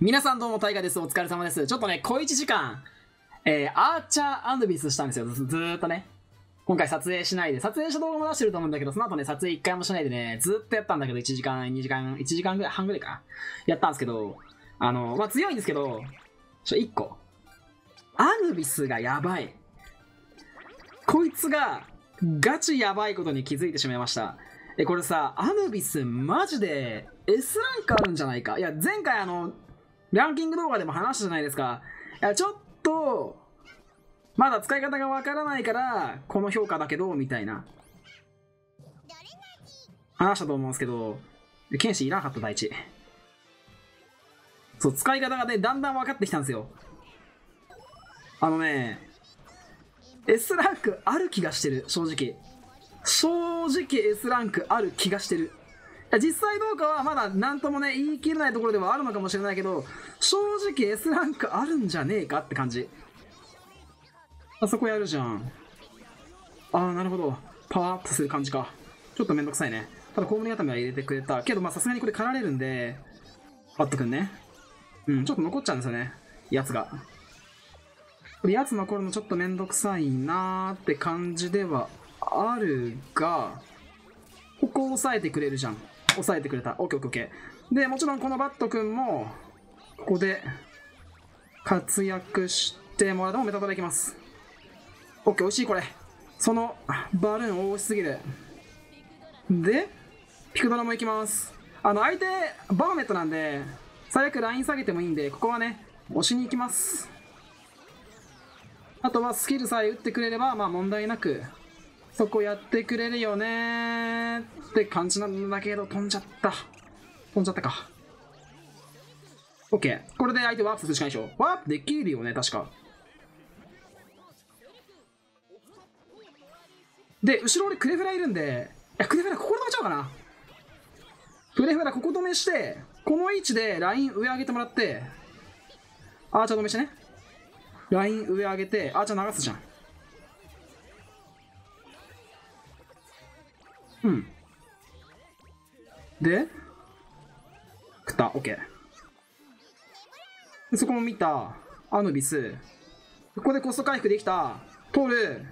皆さんどうも、タイガです。お疲れ様です。ちょっとね、小1時間、アーチャーアンドビスしたんですよ。ずーっとね。今回撮影しないで、撮影した動画も出してると思うんだけど、その後ね、撮影1回もしないでね、ずーっとやったんだけど、1時間、2時間、1時間ぐらい、半ぐらいかな。やったんですけど、強いんですけど、1個。アヌビスがやばい。こいつが、ガチやばいことに気づいてしまいました。これさ、アヌビスマジで S ランクあるんじゃないか。いや、前回ランキング動画でも話したじゃないですか。いや、ちょっと、まだ使い方がわからないから、この評価だけど、みたいな。話したと思うんですけど、剣士いらなかった、第一。そう、使い方がね、だんだん分かってきたんですよ。S ランクある気がしてる、正直。正直 S ランクある気がしてる。実際どうかはまだ何ともね、言い切れないところではあるのかもしれないけど、正直 S ランクあるんじゃねえかって感じ。あそこやるじゃん。なるほど。パワーアップする感じか。ちょっとめんどくさいね。ただ、コウモリ頭は入れてくれた。けど、さすがにこれ狩られるんで、バットくんね。ちょっと残っちゃうんですよね。やつが。これ、やつ残るのちょっとめんどくさいなーって感じではあるが、ここを押さえてくれるじゃん。押さえてくれた。オッケーオッケーオッケー。で、もちろんこのバットくんも、ここで、活躍してもらってもメタトラいきます。オッケー、美味しいこれ。その、バルーン多すぎる。で、ピクドラもいきます。相手、バーメットなんで、最悪ライン下げてもいいんで、ここはね、押しに行きます。あとはスキルさえ打ってくれれば、問題なく、そこやってくれるよねーって感じなんだけど、飛んじゃった。飛んじゃったか。オッケー。これで相手ワープするしかないでしょ。ワープできるよね、確か。で、後ろ俺クレフラいるんで、いや、クレフラここで止めちゃおうかな。クレフラここ止めして、この位置でライン上上げてもらって、アーチャー止めしてね。ライン上上げて、アーチャー流すじゃん。で、食った、オッケー。でそこも見た、アヌビス。ここでコスト回復できた、取る、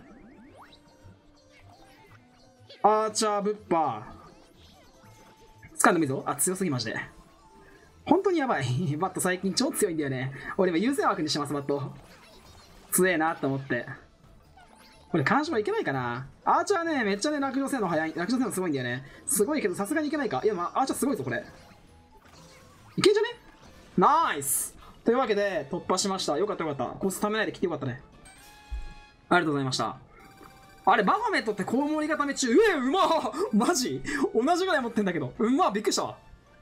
アーチャーブッパー。掴んでもいいぞ。強すぎマジで。本当にやばい。バット最近超強いんだよね。俺今優先枠にしてます、バット。強えなって思って。これ干渉はいけないかな。アーチャーね、めっちゃね、落城せんの早い。落城せんのすごいんだよね。すごいけどさすがにいけないか。いや、アーチャーすごいぞ、これ。いけんじゃね？ナイスというわけで、突破しました。よかったよかった。コスためないで来てよかったね。ありがとうございました。あれ、バファメットってコウモリ固め中。うまマジ同じぐらい持ってんだけど。びっくりしたわ。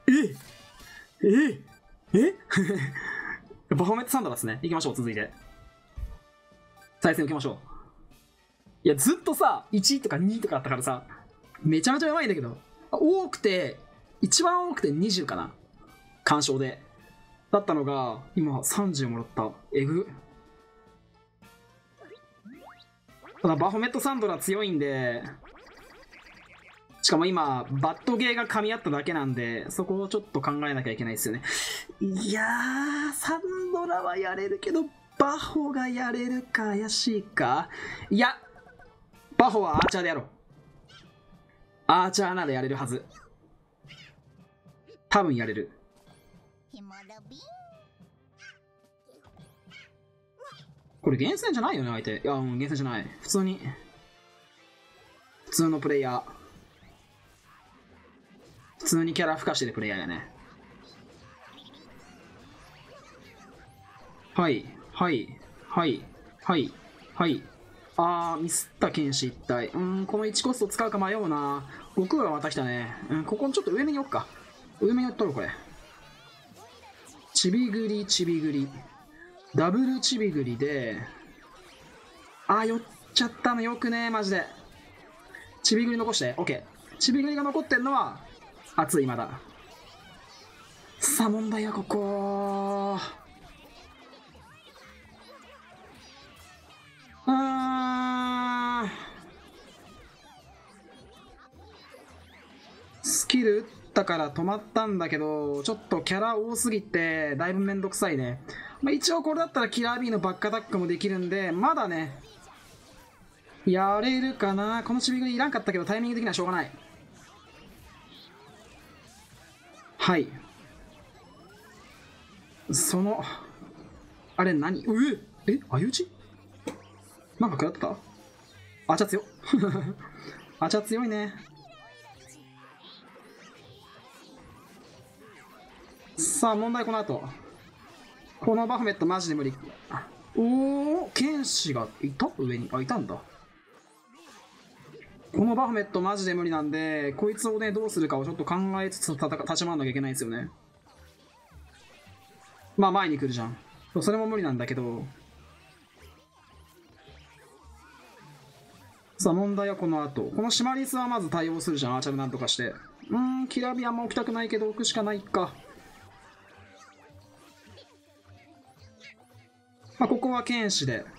バファメットサンダーですね。行きましょう、続いて。再戦受けましょう。いや、ずっとさ、1とか2とかあったからさ、めちゃめちゃやばいんだけど。一番多くて20かな。干渉で。だったのが、今30もらった。えぐ。ただバフォメットサンドラ強いんで、しかも今、バットゲーが噛み合っただけなんで、そこをちょっと考えなきゃいけないですよね。いやー、サンドラはやれるけど、バホがやれるか怪しいか。いや、バホはアーチャーでやろう。アーチャーならやれるはず。多分やれる。これ厳選じゃないよね、相手。いや、厳選じゃない。普通のプレイヤー。普通にキャラ付加してるプレイヤーやね。はい。ミスった剣士一体。この1コスト使うか迷うな。悟空がまた来たね。ここちょっと上目に置くか。上目に置っとる、これ。ちびぐり。ダブルちびぐりで、寄っちゃったのよくね、マジで。ちびぐり残して、オッケー。ちびぐりが残ってんのは、熱い、まだ。さあ、問題はここ。スキルったから止まったんだけど、ちょっとキャラ多すぎて、だいぶめんどくさいね。まあ、一応これだったらキラー B のバックアタックもできるんで、まだね、やれるかな。このちびぐりいらんかったけど、タイミング的にはしょうがない。はい。あれ何相打ちなんか食らってた？あちゃ強あちゃ強いね。さあ、問題この後。このバフメットマジで無理。おお、剣士がいた上に。いたんだ。このバフメットマジで無理なんで、こいつをね、どうするかをちょっと考えつつ立ち回んなきゃいけないんですよね。まあ、前に来るじゃん。それも無理なんだけど。さあ、問題はこの後。このシマリスはまず対応するじゃん。アーチャルなんとかして。キラビアも置きたくないけど置くしかないか。まあ、ここは剣士で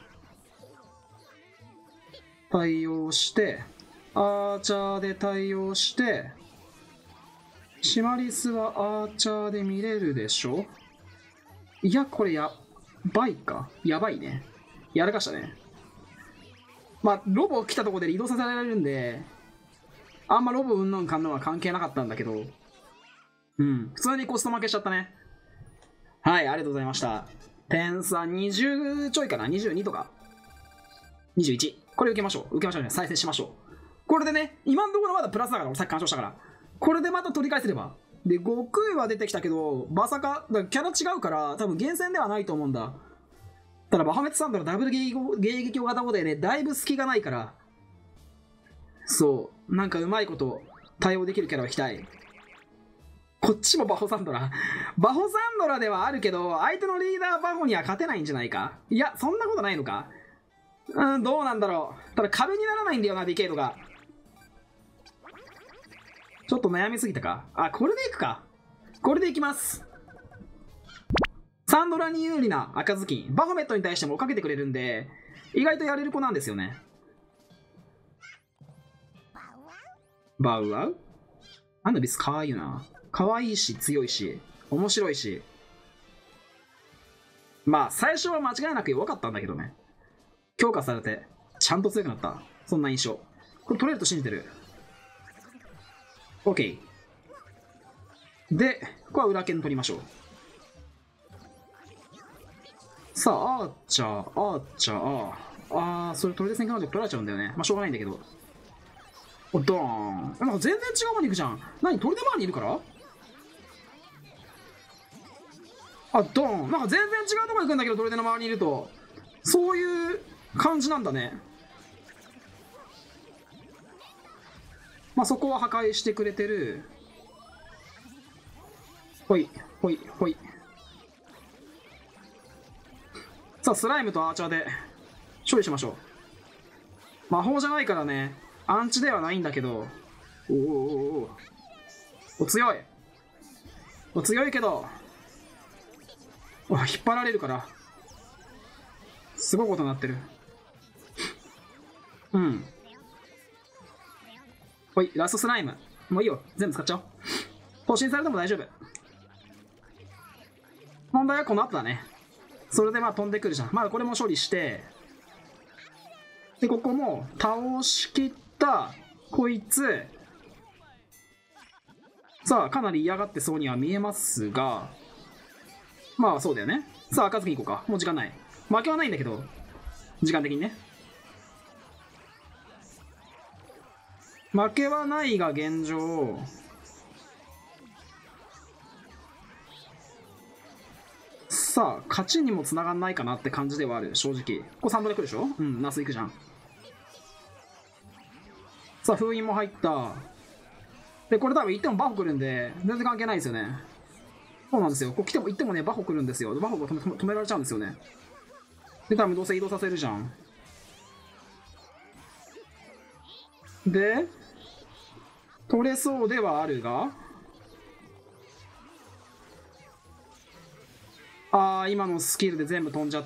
対応して、アーチャーで対応して、シマリスはアーチャーで見れるでしょ？いや、これやばいか。やばいね。やらかしたね。まあ、ロボ来たところで移動させられるんで、あんまロボうんぬんかんぬんは関係なかったんだけど、普通にコスト負けしちゃったね。はい、ありがとうございました。点差20ちょいかな ?22 とか ?21。これ受けましょう。ね。再生しましょう。これでね、今のところまだプラスだから、俺さっき干渉したから。これでまた取り返せれば。で、悟空は出てきたけど、バサカ、キャラ違うから、多分厳選ではないと思うんだ。ただ、バハメットサンドのダブル迎撃を型語でね、だいぶ隙がないから、そう、なんかうまいこと対応できるキャラを引きたい。こっちもバホサンドラ。バホサンドラではあるけど、相手のリーダーバホには勝てないんじゃないか？いや、そんなことないのか？どうなんだろう。ただ壁にならないんだよな、ディケイドが。ちょっと悩みすぎたか。これでいくか。これでいきます。サンドラに有利な赤ずきん。バフォメットに対してもかけてくれるんで、意外とやれる子なんですよね。バウアウ？アンドビスかわいいよな。かわいいし、強いし、面白いし。まあ、最初は間違いなく弱かったんだけどね。強化されて、ちゃんと強くなった。そんな印象。これ取れると信じてる。OK。で、ここは裏剣取りましょう。さあ、アーチャー。それトレード戦艦で取られちゃうんだよね。まあ、しょうがないんだけど。ドーン。なんか全然違う方に行くじゃん。何？トレード周りにいるから？ドーン。なんか全然違うとこ行くんだけど、トレードの周りにいると。そういう感じなんだね。まあ、そこは破壊してくれてる。ほい。さあ、スライムとアーチャーで処理しましょう。魔法じゃないからね、アンチではないんだけど、強い。強いけど、引っ張られるから、すごいことになってる。ほい、ラストスライム。もういいよ、全部使っちゃおう。更新されても大丈夫。問題はこの後だね。それでまあ飛んでくるじゃん。まだこれも処理して、で、ここも倒しきったこいつ。さあ、かなり嫌がってそうには見えますが、まあそうだよね。さあ、赤ずきん行こうか。もう時間ない。負けはないんだけど、時間的にね。負けはないが現状、さあ、勝ちにも繋がんないかなって感じではある、正直。これ3度で来るでしょ？ナス行くじゃん。さあ、封印も入った。で、これ多分行ってもバホ来るんで、全然関係ないですよね。そうなんですよ。こう来ても行ってもね、バホ来るんですよ。バホが止められちゃうんですよね。で、多分どうせ移動させるじゃん。で、取れそうではあるが、今のスキルで全部飛んじゃった。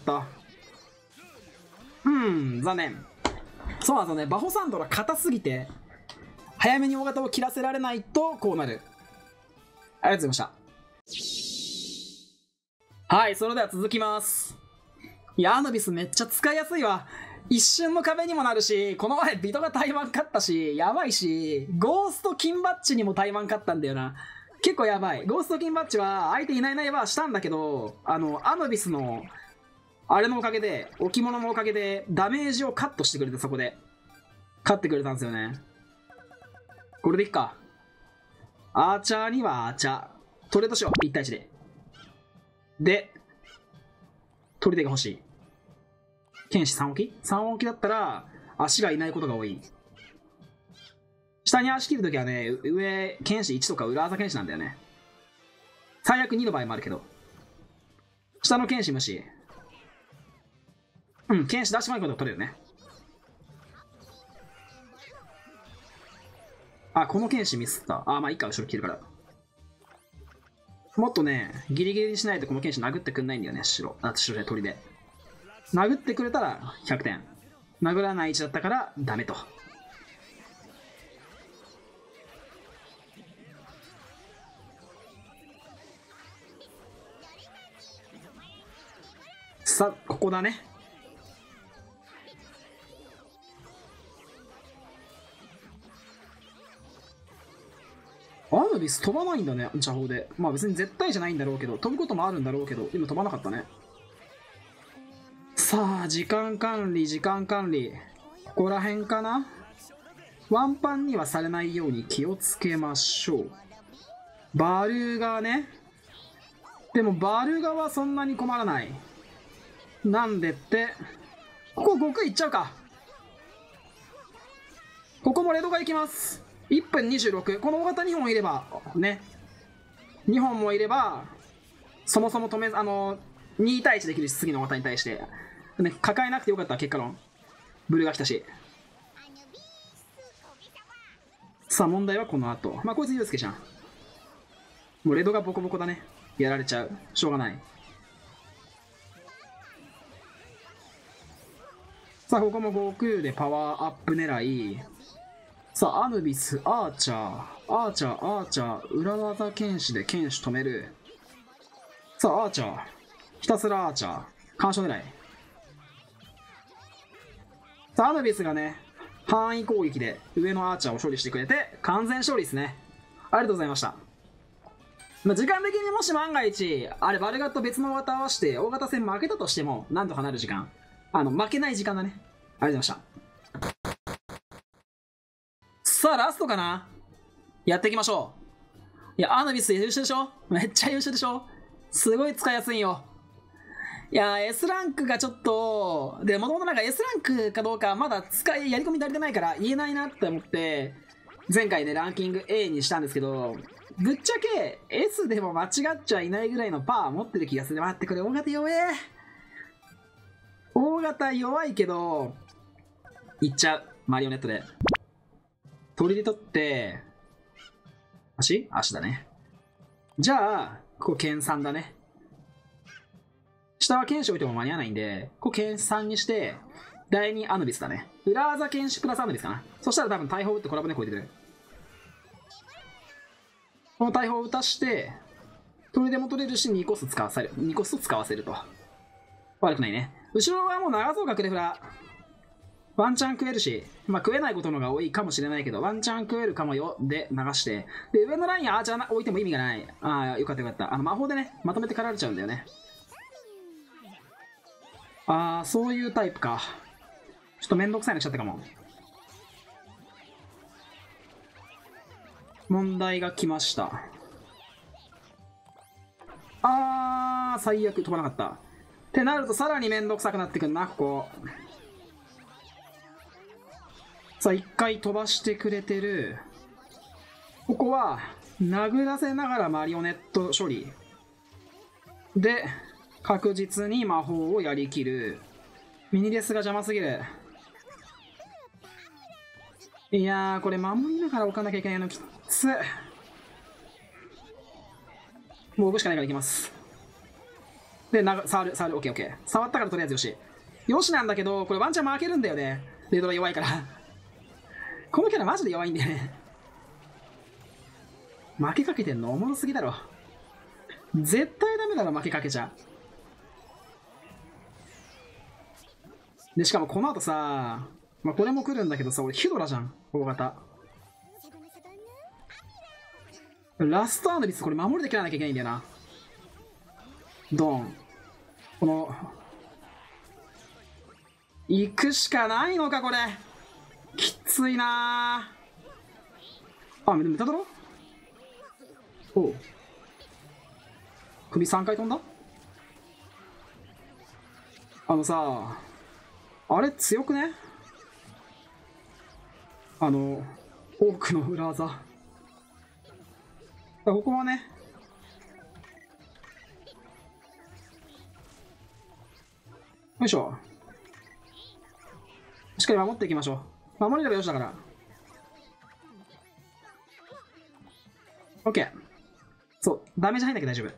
残念。そうなんですよね。バホサンドラ硬すぎて、早めに大型を切らせられないとこうなる。 ありがとうございました。はい、それでは続きます。いや、アヌビスめっちゃ使いやすいわ。一瞬の壁にもなるし、この前ビトがタイマン勝ったし、やばいし、ゴースト金バッジにもタイマン勝ったんだよな。結構やばい。ゴースト金バッジは相手いないいないはしたんだけど、アヌビスの、あれのおかげで、置物のおかげで、ダメージをカットしてくれて、そこで。勝ってくれたんですよね。これでいっか。アーチャーにはアーチャー。トレードしよう。1対1で。で、取り手が欲しい。剣士3置き ?3 置きだったら、足がいないことが多い。下に足切るときはね、上、剣士1とか裏技剣士なんだよね。最悪2の場合もあるけど。下の剣士無視。うん、剣士出してもらうことが取れるね。あ、この剣士ミスった。あ、まあいいか、後ろ切るから。もっとね、ギリギリにしないとこの剣士殴ってくんないんだよね、白で鳥で。殴ってくれたら100点。殴らない位置だったからダメと。さあ、ここだね。アヌビス飛ばないんだね、邪法で。まあ別に絶対じゃないんだろうけど、飛ぶこともあるんだろうけど、今飛ばなかったね。さあ、時間管理。ここら辺かな。ワンパンにはされないように気をつけましょう。バルーガね。でもバルーガはそんなに困らない。なんでって、ここ悟空いっちゃうか。ここもレドが行きます。1分26。この大型2本いれば、ね。2本もいれば、そもそも2対1できるし、次の大型に対して。ね、抱えなくてよかった、結果論。ブルーが来たし。さあ、問題はこの後。まあ、こいつユースケじゃん。もうレドがボコボコだね。やられちゃう。しょうがない。さあ、ここも悟空でパワーアップ狙い。さあ、アヌビス、アーチャー、裏技剣士で剣士止める。さあ、アーチャー。ひたすらアーチャー。干渉狙い。さあ、アヌビスがね、範囲攻撃で上のアーチャーを処理してくれて、完全勝利ですね。ありがとうございました。まあ、時間的にもし万が一、あれ、バルガット別の大型合わせて、大型戦負けたとしても、なんとかなる時間。負けない時間だね。ありがとうございました。さあ、ラストかな。やっていきましょう。いや、アヌビス優秀でしょ。めっちゃ優秀でしょ。すごい使いやすいんよ。いや、S ランクがちょっと、で、もともとなんか S ランクかどうかまだやり込み足りてないから言えないなって思って、前回ね、ランキング A にしたんですけど、ぶっちゃけ S でも間違っちゃいないぐらいのパワー持ってる気がする。待って、これ大型弱え。大型弱いけど、いっちゃう。マリオネットで。鳥で取って、足だね。じゃあ、ここ剣3だね。下は剣士置いても間に合わないんで、ここ剣3にして、第2アヌビスだね。裏技剣士プラスアヌビスかな。そしたら多分大砲打ってコラボで超えてくる。この大砲を打たして、鳥でも取れるし2コスト使わせると。悪くないね。後ろはもう長そうか、クレフラ。ワンチャン食えるし、まあ食えないことのが多いかもしれないけど、ワンチャン食えるかもよ、で流して。で、上のラインアーチャー置いても意味がない。ああ、よかったよかった。魔法でね、まとめて狩られちゃうんだよね。ああ、そういうタイプか。ちょっとめんどくさいの来ちゃったかも。問題が来ました。あー、最悪飛ばなかった。ってなるとさらにめんどくさくなってくるな、ここ。さあ、一回飛ばしてくれてる。ここは、殴らせながらマリオネット処理。で、確実に魔法をやりきる。ミニレスが邪魔すぎる。いやー、これ守りながら置かなきゃいけないのきつ。もう置くしかないからいきます。で、触る、オッケーオッケー。触ったからとりあえずよし。よしなんだけど、これワンチャン負けるんだよね。レドラ弱いから。このキャラマジで弱いんだよね。 負けかけてんのおもろすぎだろ。絶対ダメだろ、負けかけちゃ。で、しかもこの後さ、まあ、これも来るんだけどさ、俺ヒドラじゃん、大型。ラストアンドビス、これ守りで切らなきゃいけないんだよな。ドン。この、行くしかないのか、これ。きついなぁ。あ、メタドロおう。首3回飛んださ、あれ強くね？多くの裏技。ここはね、よいしょ。しっかり守っていきましょう。守れればよしだから。OK。そう、ダメージ入んなきゃ大丈夫。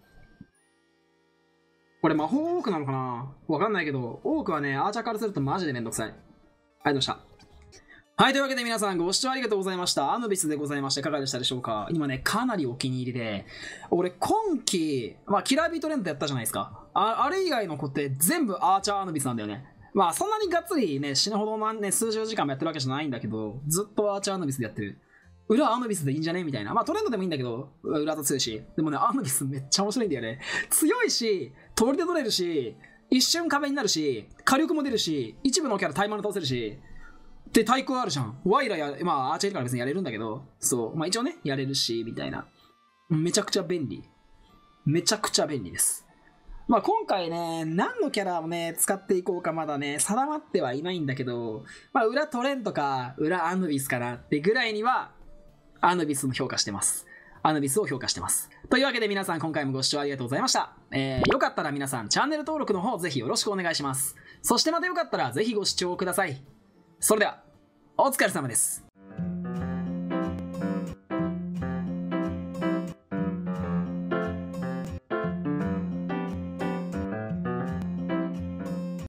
これ魔法オークなのかな？わかんないけど、オークはね、アーチャーからするとマジでめんどくさい。ありがとうございました。はい、というわけで皆さんご視聴ありがとうございました。アヌビスでございまして、いかがでしたでしょうか？今ね、かなりお気に入りで、俺今期、まあ、キラービートレンドやったじゃないですか。あれ以外の子って全部アーチャーアヌビスなんだよね。まあ、そんなにがっつりね、死ぬほどね、数十時間もやってるわけじゃないんだけど、ずっとアーチャーアヌビスでやってる。裏アヌビスでいいんじゃねみたいな。まあトレンドでもいいんだけど、裏と強いし。でもね、アヌビスめっちゃ面白いんだよね。強いし、取りで取れるし、一瞬壁になるし、火力も出るし、一部のキャラタイマーで倒せるし、で、対空あるじゃん。ワイラや、まあアーチャーいるから別にやれるんだけど、そう。まあ一応ね、やれるし、みたいな。めちゃくちゃ便利。めちゃくちゃ便利です。まあ今回ね、何のキャラをね、使っていこうかまだね、定まってはいないんだけど、まあ裏トレンとか、裏アヌビスかなってぐらいには、アヌビスも評価してます。アヌビスを評価してます。というわけで皆さん今回もご視聴ありがとうございました。よかったら皆さんチャンネル登録の方ぜひよろしくお願いします。そしてまたよかったらぜひご視聴ください。それでは、お疲れ様です。